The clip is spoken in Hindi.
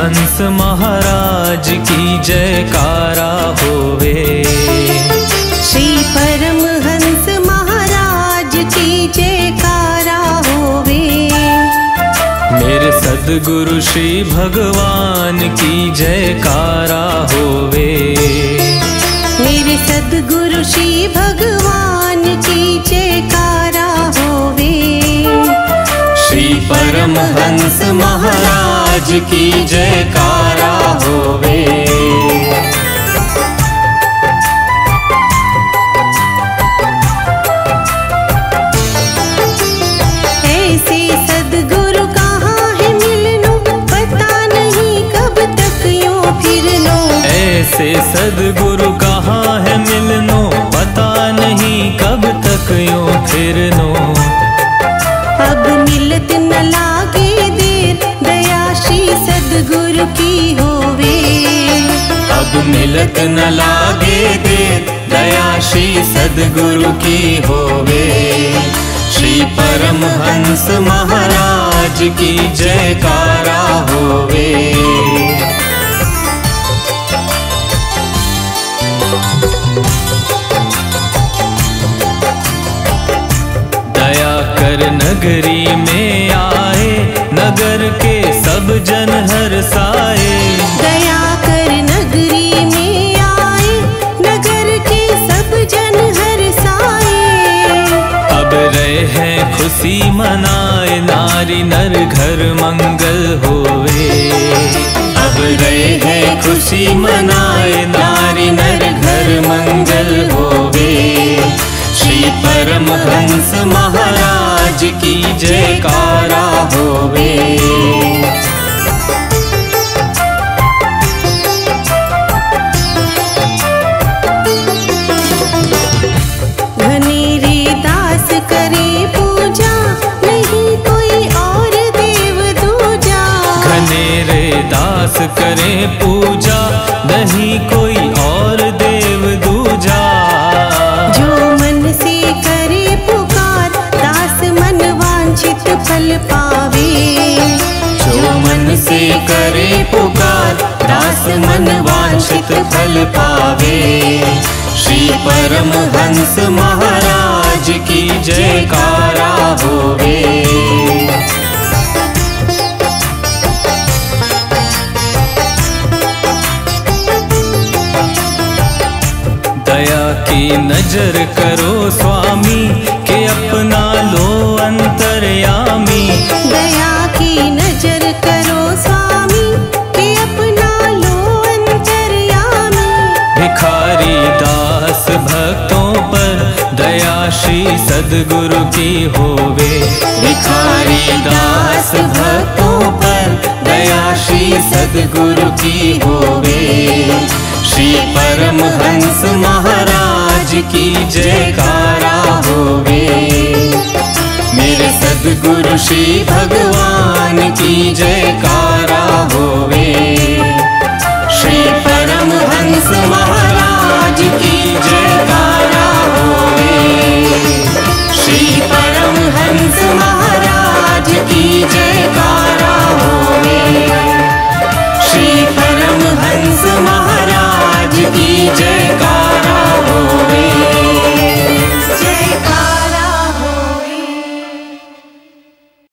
हंस महाराज की जयकारा होवे। श्री परमहंस महाराज की जयकारा होवे। मेरे सद्गुरु श्री भगवान की जयकारा होवे। मेरे सद्गुरु श्री भगवान की जयकारा होवे। श्री परमहंस महाराज की जयकारा होवे। ऐसे सद्गुरु कहाँ है मिलनो, पता नहीं कब तक यूं फिरनो। ऐसे सद्गुरु कहाँ है मिलनो, पता नहीं कब तक यूं फिरनो। अब मिलत न लागे देर, दया श्री सद्गुरु की होवे। अब मिलत न लागे देर, दया श्री सद्गुरु की होवे। श्री परमहंस महाराज की जयकारा होवे। दया कर नगरी में आए, नगर के सब जन हर्षाए। दया कर नगरी में आए, नगर के सब जन हर्षाए। अब रहे हैं खुशी मनाए, नारी नर घर मंगल होवे। अब रहे हैं खुशी मनाए, नारी नर घर मंगल होवे। श्री परमहंस महाराज की जयकारा होवे। घनेरे दास करे पूजा, नहीं कोई और देव दूजा। घनेरे दास करे पूजा, नहीं कोई और देव दूजा। जो मन से करे पुकार, दास मन वांछित फल पावे। जो मन से करे पुकार, दास मन वांछित फल पावे। श्री परमहंस महाराज की जयकारा होवे। दया की नजर करो स्वामी, के अपना लो अंतर्यामी। दया की नजर करो स्वामी, के अपना लो अंतर्यामी। भिखारी दास भक्तों पर, दया श्री सद्गुरु की होवे। भिखारी दास भक्तों पर, दया श्री सद्गुरु की होवे। श्री परमहंस महाराज की जयकारा होवे। मेरे सद्गुरु श्री भगवान की जयकारा होवे। श्री परमहंस महाराज की जयकारा होवे। श्री परमहंस महाराज की जयकारा होवे। श्री परमहंस महाराज की जयकारा